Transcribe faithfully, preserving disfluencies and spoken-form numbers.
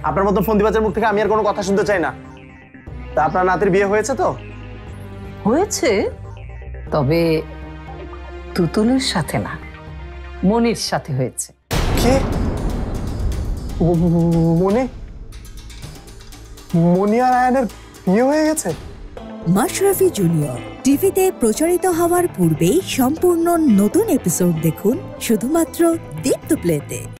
আপনার মতো ফন্দিবাজের মুখ থেকে আমি আর কোনো কথা শুনতে চাই না। তা আপনার নাতির বিয়ে হয়েছে তো? হয়েছে, তবে তুতুলের সাথে না, মনির সাথে হয়েছে। কি? মনি মনি আর আয়ানের বিয়ে হয়ে গেছে? মাশরাফি জুনিয়র টিভিতে প্রচারিত হওয়ার পূর্বেই সম্পূর্ণ নতুন এপিসোড দেখুন শুধুমাত্র দীপ্ত প্লেতে।